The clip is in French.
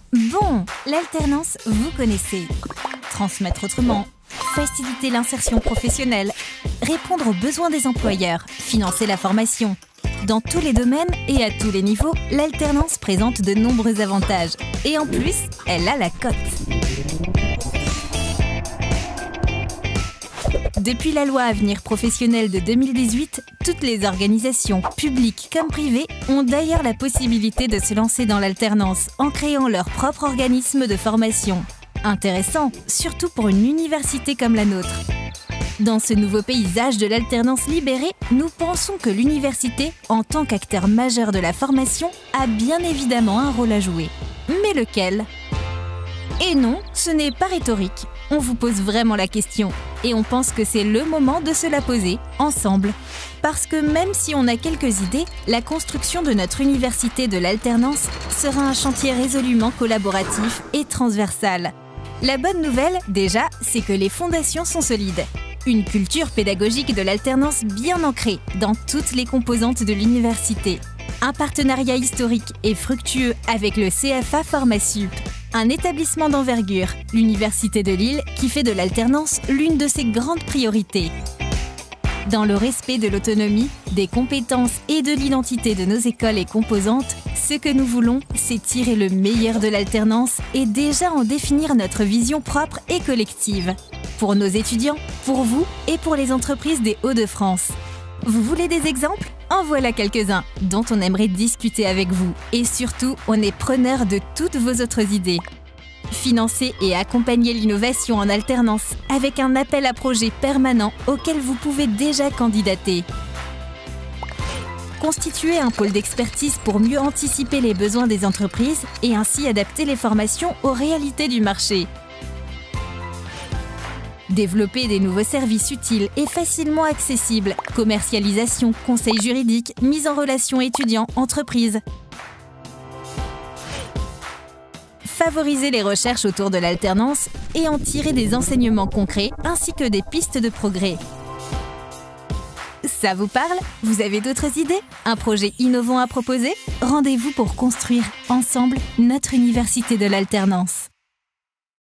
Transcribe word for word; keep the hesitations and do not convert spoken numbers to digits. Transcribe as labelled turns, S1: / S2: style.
S1: Bon, l'alternance, vous connaissez. Transmettre autrement, faciliter l'insertion professionnelle, répondre aux besoins des employeurs, financer la formation. Dans tous les domaines et à tous les niveaux, l'alternance présente de nombreux avantages. Et en plus, elle a la cote. Depuis la loi Avenir professionnel de deux mille dix-huit, toutes les organisations, publiques comme privées, ont d'ailleurs la possibilité de se lancer dans l'alternance en créant leur propre organisme de formation. Intéressant, surtout pour une université comme la nôtre. Dans ce nouveau paysage de l'alternance libérée, nous pensons que l'université, en tant qu'acteur majeur de la formation, a bien évidemment un rôle à jouer. Mais lequel ? Et non, ce n'est pas rhétorique. On vous pose vraiment la question. Et on pense que c'est le moment de se la poser, ensemble. Parce que même si on a quelques idées, la construction de notre université de l'alternance sera un chantier résolument collaboratif et transversal. La bonne nouvelle, déjà, c'est que les fondations sont solides. Une culture pédagogique de l'alternance bien ancrée dans toutes les composantes de l'université. Un partenariat historique et fructueux avec le C F A Formasup. Un établissement d'envergure, l'Université de Lille, qui fait de l'alternance l'une de ses grandes priorités. Dans le respect de l'autonomie, des compétences et de l'identité de nos écoles et composantes, ce que nous voulons, c'est tirer le meilleur de l'alternance et déjà en définir notre vision propre et collective. Pour nos étudiants, pour vous et pour les entreprises des Hauts-de-France. Vous voulez des exemples ? En voilà quelques-uns dont on aimerait discuter avec vous. Et surtout, on est preneur de toutes vos autres idées. Financer et accompagner l'innovation en alternance avec un appel à projets permanent auquel vous pouvez déjà candidater. Constituer un pôle d'expertise pour mieux anticiper les besoins des entreprises et ainsi adapter les formations aux réalités du marché. Développer des nouveaux services utiles et facilement accessibles, commercialisation, conseil juridique, mise en relation étudiants-entreprises. Favoriser les recherches autour de l'alternance et en tirer des enseignements concrets ainsi que des pistes de progrès. Ça vous parle? Vous avez d'autres idées? Un projet innovant à proposer? Rendez-vous pour construire ensemble notre université de l'alternance.